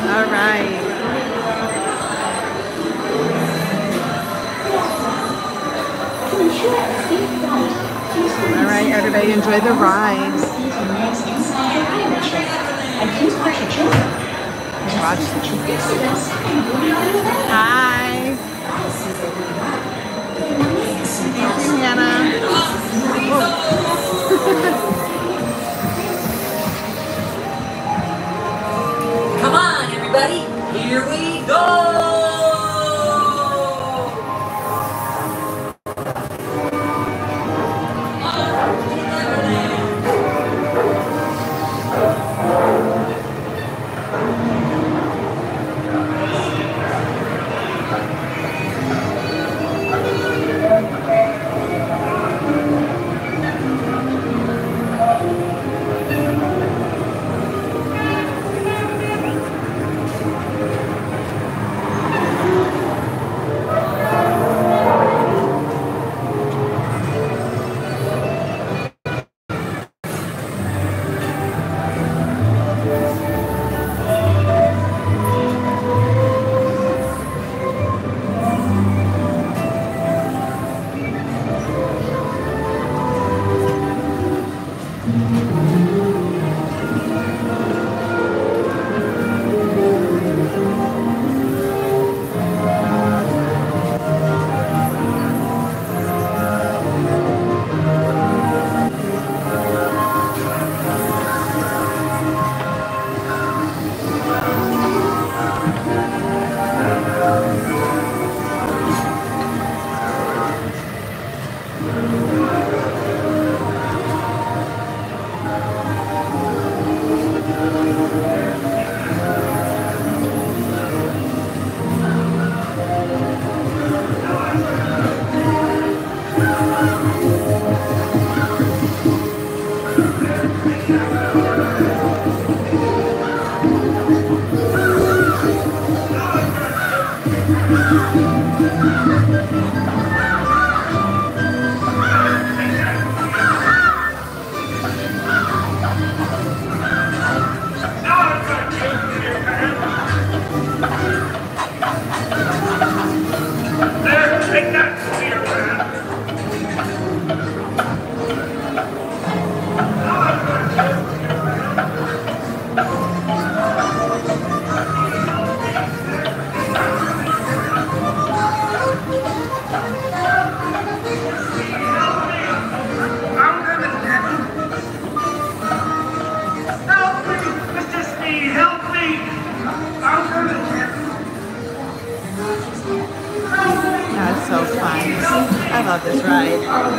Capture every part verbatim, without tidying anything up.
All right. All right, everybody enjoy the ride. Watch. Hi. Hey, Hannah. Come on, everybody. Here we go. That's so fun. I love this ride.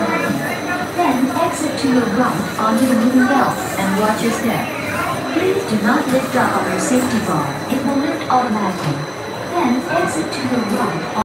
Then exit to your right onto the moving belt and watch your step. Please do not lift up on your safety bar. It will lift automatically. Then exit to your right.